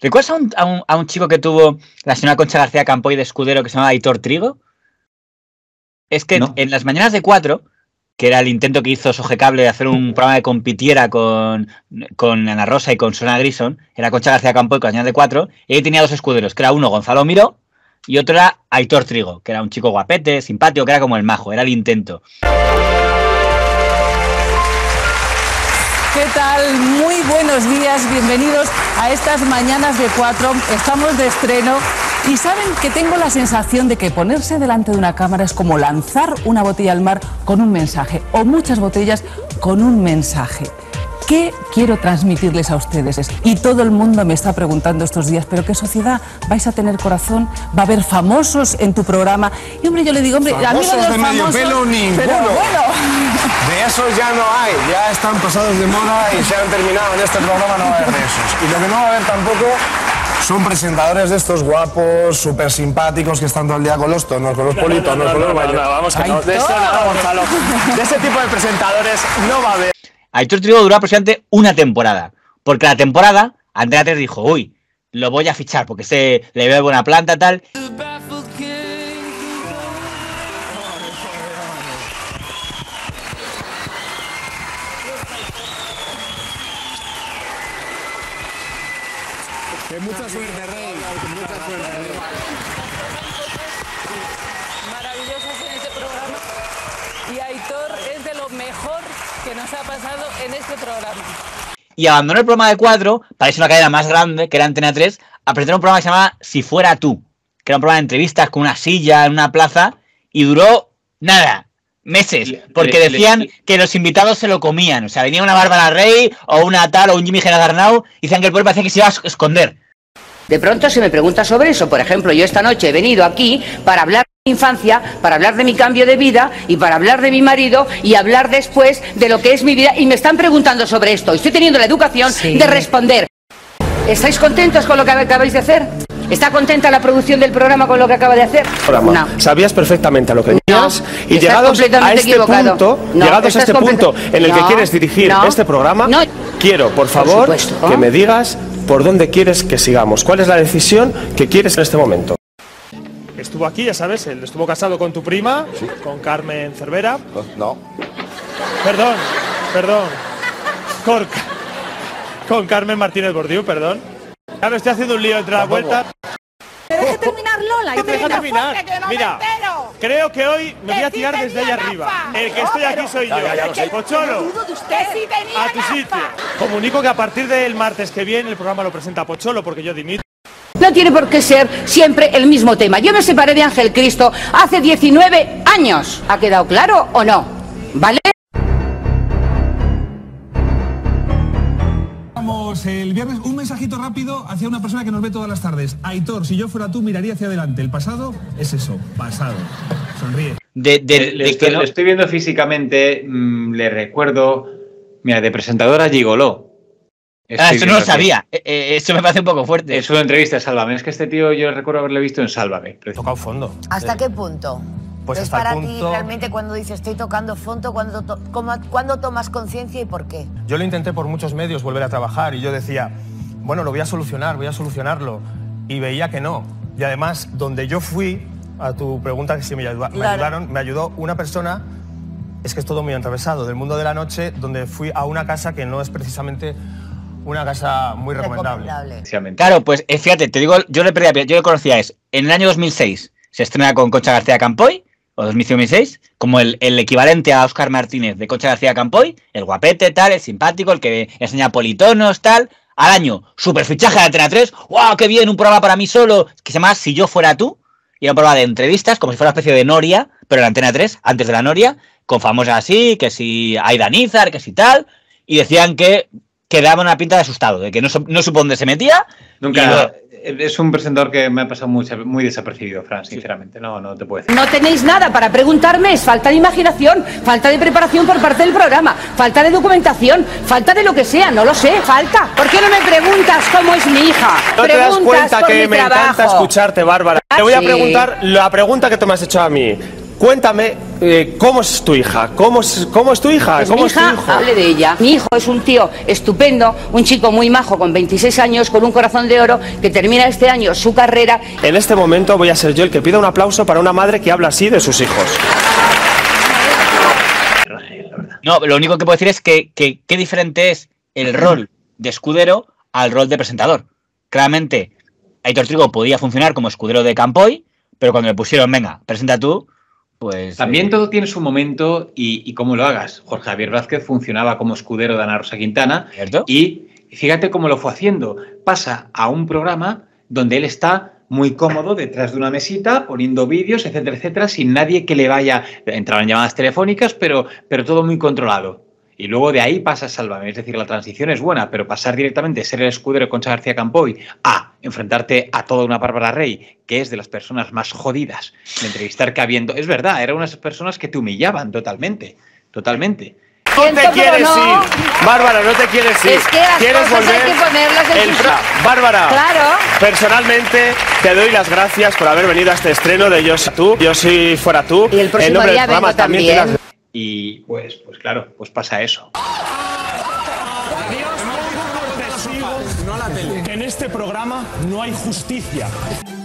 ¿Recuerdas a un chico que tuvo la señora Concha García Campoy de escudero que se llamaba Aitor Trigo? Es que en las mañanas de 4, que era el intento que hizo Sogecable de hacer un programa que compitiera con Ana Rosa y con Susana Grison, era Concha García Campoy con las mañanas de 4, y ahí tenía 2 escuderos, que era uno Gonzalo Miró y otro era Aitor Trigo, que era un chico guapete, simpático, que era como el majo, era el intento. ¿Qué tal? Muy buenos días, bienvenidos a estas mañanas de 4. Estamos de estreno y saben que tengo la sensación de que ponerse delante de una cámara es como lanzar una botella al mar con un mensaje, o muchas botellas con un mensaje. ¿Qué quiero transmitirles a ustedes? Y todo el mundo me está preguntando estos días, ¿pero qué sociedad? ¿Vais a tener corazón? ¿Va a haber famosos en tu programa? Y hombre, yo le digo, hombre, famosos a mí de medio pelo ninguno. Pero bueno. De esos ya no hay, ya están pasados de moda y se han terminado. En este programa no va a haber de esos. Y lo que no va a haber tampoco son presentadores de estos guapos, súper simpáticos, que están todo el día con los tonos, con los politonos, con los bailes. Vamos que no, de eso nada, Gonzalo. De ese tipo de presentadores no va a haber. Aitor Trigo duró aproximadamente una temporada, porque la temporada, Antena 3 dijo, uy, lo voy a fichar, porque le veo buena planta, tal. Que mucha suerte, Rey, que mucha suerte. Maravillosos en este programa. Y Aitor es de lo mejor que nos ha pasado en este programa. Y abandonó el programa de 4 para irse a una cadena más grande, que era Antena 3, a presentar un programa que se llamaba Si Fuera Tú, que era un programa de entrevistas con una silla en una plaza, y duró nada, meses, porque decían que los invitados se lo comían. O sea, venía una Bárbara Rey, o una tal, o un Jimmy Arnau, y decían que el pueblo parecía que se iba a esconder. De pronto se me pregunta sobre eso. Por ejemplo, yo esta noche he venido aquí para hablar de mi infancia, para hablar de mi cambio de vida y para hablar de mi marido y hablar después de lo que es mi vida, y me están preguntando sobre esto. Estoy teniendo la educación de responder. ¿Estáis contentos con lo que acabáis de hacer? ¿Está contenta la producción del programa con lo que acaba de hacer? No. Sabías perfectamente a lo que venías y llegados a este punto, en el que quieres dirigir este programa, quiero, por favor, que me digas por dónde quieres que sigamos. ¿Cuál es la decisión que quieres en este momento? Estuvo aquí, ya sabes, él estuvo casado con tu prima, con Carmen Cervera. No. Perdón. Con Carmen Martínez Bordiú, perdón. Claro, estoy haciendo un lío entre la vuelta. Deje terminar, Lola. Deja terminar. Mira, creo que hoy me voy a tirar desde ahí arriba. El que estoy aquí soy yo. Pocholo, a tu sitio. Comunico que a partir del martes que viene el programa lo presenta Pocholo, porque yo dimito. No tiene por qué ser siempre el mismo tema. Yo me separé de Ángel Cristo hace 19 años. ¿Ha quedado claro o no? ¿Vale? El viernes, un mensajito rápido hacia una persona que nos ve todas las tardes. Aitor, si yo fuera tú, miraría hacia adelante. El pasado es eso, pasado. Sonríe. Le estoy viendo físicamente, le recuerdo, mira, de presentadora Gigoló. Eso no lo sabía. Eso me parece un poco fuerte. Es una entrevista en Sálvame. Es que este tío yo recuerdo haberle visto en Sálvame. Tocado fondo. ¿Hasta qué punto? Pues es hasta para el punto... ti realmente cuando dices estoy tocando fondo, ¿cuándo tomas conciencia y por qué? Yo lo intenté por muchos medios volver a trabajar y yo decía, bueno, lo voy a solucionar, voy a solucionarlo. Y veía que no. Y además, donde yo fui, a tu pregunta que si me ayudó una persona, es que es todo muy atravesado, del mundo de la noche, donde fui a una casa que no es precisamente una casa muy recomendable. Claro, pues fíjate, te digo, yo le conocía en el año 2006, se estrena con Concha García Campoy, o 2006, como el equivalente a Óscar Martínez de Concha García Campoy, el guapete, tal, el simpático, el que enseña politonos, tal. Al año, super fichaje de Antena 3, ¡wow, qué bien! Un programa para mí solo, que se llama Si Yo Fuera Tú, y era un programa de entrevistas, como si fuera una especie de Noria, pero en Antena 3, antes de la Noria, con famosas así, que si Aida Nízar, que si tal, y decían que daba una pinta de asustado, de que no supo dónde se metía. Nunca. Es un presentador que me ha pasado muy desapercibido, Fran, sinceramente. No te puedo decir. No tenéis nada para preguntarme, es falta de imaginación, falta de preparación por parte del programa, falta de documentación, falta de lo que sea, no lo sé, falta. ¿Por qué no me preguntas cómo es mi hija? ¿No te das cuenta que me encanta escucharte, Bárbara? Te voy a preguntar la pregunta que tú me has hecho a mí. cuéntame cómo es tu hija, cómo es tu hija, Pues cómo mi es tu hija, hijo. hable de ella. Mi hijo es un tío estupendo, un chico muy majo con 26 años, con un corazón de oro, que termina este año su carrera. En este momento voy a ser yo el que pida un aplauso para una madre que habla así de sus hijos. No, lo único que puedo decir es que qué diferente es el rol de escudero al rol de presentador. Claramente, Aitor Trigo podía funcionar como escudero de Campoy, pero cuando le pusieron, venga, presenta tú, pues... También todo tiene su momento y cómo lo hagas. Jorge Javier Vázquez funcionaba como escudero de Ana Rosa Quintana. ¿Cierto? Y fíjate cómo lo fue haciendo. Pasa a un programa donde él está muy cómodo detrás de una mesita, poniendo vídeos, etcétera, etcétera, sin nadie que le vaya... Entraban llamadas telefónicas, pero todo muy controlado. Y luego de ahí pasa a Sálvame. Es decir, la transición es buena, pero pasar directamente de ser el escudero de Concha García Campoy a enfrentarte a toda una Bárbara Rey, que es de las personas más jodidas de entrevistar que habiendo... Es verdad, eran unas personas que te humillaban totalmente, totalmente. No te quieres ir, Bárbara, no te quieres ir. Es que las ¿Quieres cosas volver? hay que ponerlas en su... Bárbara, Claro. personalmente te doy las gracias por haber venido a este estreno de Yo soy tú, Yo soy fuera tú. Y el próximo nombre del día programa vengo también te también. Y pues claro, pues pasa eso. Que en este programa no hay justicia.